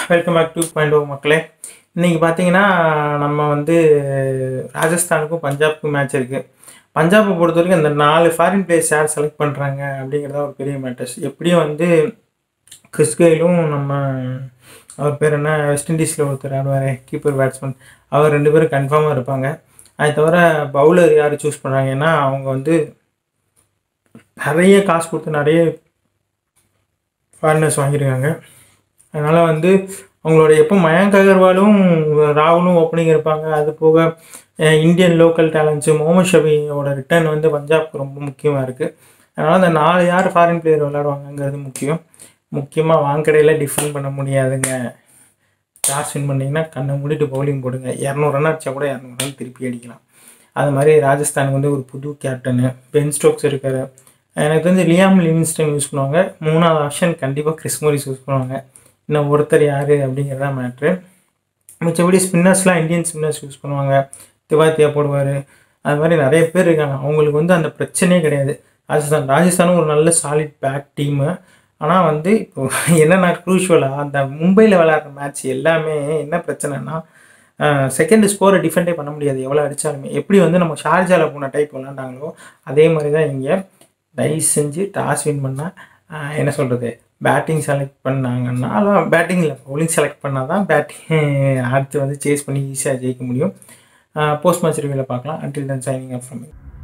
Welcome back 2.0 மக்களே. இன்றைக்கி பார்த்தீங்கன்னா நம்ம வந்து ராஜஸ்தானுக்கும் பஞ்சாபுக்கும் மேட்ச் இருக்குது. பஞ்சாபை பொறுத்த வரைக்கும் இந்த 4 ஃபாரின் பிளேயர்ஸ் யார் செலக்ட் பண்ணுறாங்க அப்படிங்கிறத ஒரு பெரிய மேட்டர்ஸ். எப்படியும் வந்து கிறிஸ் கெயிலும் நம்ம அவர் பேர் என்ன வெஸ்ட் இண்டீஸில் ஒருத்தர் ஆடுவார் கீப்பர் பேட்ஸ்மேன், அவர் 2 பேரும் கன்ஃபார்மாக இருப்பாங்க. அது தவிர பவுலர் யார் சூஸ் பண்ணுறாங்கன்னா அவங்க வந்து நிறைய காசு கொடுத்து நிறைய ஃபாரினர்ஸ் வாங்கியிருக்காங்க. அதனால் வந்து அவங்களோட எப்போ மயங்க் அகர்வாலும் ராகுலும் ஓப்பனிங் இருப்பாங்க. அது போக இந்தியன் லோக்கல் டேலண்ட்ஸு முகமது ஷமியோட ரிட்டர்ன் வந்து பஞ்சாப்க்கு ரொம்ப முக்கியமாக இருக்குது. அதனால் அந்த 4 யார் ஃபாரின் பிளேயர் விளையாடுவாங்கங்கிறது முக்கியமாக வாங்கடையில் டிஃபெண்ட் பண்ண முடியாதுங்க. டாஸ் வின் பண்ணிங்கன்னா கண்ணை மூடிட்டு பவுலிங் போடுங்க. 200 ரன் அடித்தா கூட 200 ரன் திருப்பி அடிக்கலாம். அது மாதிரி ராஜஸ்தானுக்கு வந்து ஒரு புது கேப்டனு பென் ஸ்டோக்ஸ் இருக்கார். எனக்கு தெரிஞ்சு லியாம் லிவிங்ஸ்டன் யூஸ் பண்ணுவாங்க. 3வது ஆப்ஷன் கண்டிப்பாக கிறிஸ் மோரிஸ் யூஸ் பண்ணுவாங்க. இன்னும் ஒருத்தர் யார் அப்படிங்கிறதா மேட்ரு. மிச்சபடி ஸ்பின்னர்ஸ்லாம் இந்தியன் ஸ்பின்னர்ஸ் யூஸ் பண்ணுவாங்க. திவாத்தியா போடுவார். அது மாதிரி நிறைய பேர் இருக்காங்க. அவங்களுக்கு வந்து அந்த பிரச்சனையே கிடையாது. ராஜஸ்தானும் ஒரு நல்ல சாலிட் பேக் டீமு. ஆனால் வந்து இப்போ என்னென்னா க்ரூஷுவலாக அந்த மும்பையில் விளையாடுற மேட்ச் எல்லாமே என்ன பிரச்சனைனா செகண்ட் ஸ்கோரை டிஃபெண்டே பண்ண முடியாது எவ்வளோ அடித்தாலுமே. எப்படி வந்து நம்ம ஷார்ஜாவில் போன டைப் விளாண்டாங்களோ அதே மாதிரி தான் இங்கே தயவு செஞ்சு டாஸ் வின் பண்ணால் என்ன சொல்கிறது பேட்டிங் செலக்ட் பண்ணாங்கன்னா பேட்டிங்கில் பவுலிங் செலக்ட் பண்ணால் தான் பேட்டிங் அடுத்து வந்து சேஸ் பண்ணி ஈஸியாக ஜெயிக்க முடியும். போஸ்ட் மேட்ச் ரிவ்யூவில் பார்க்கலாம். Until then signing off from me.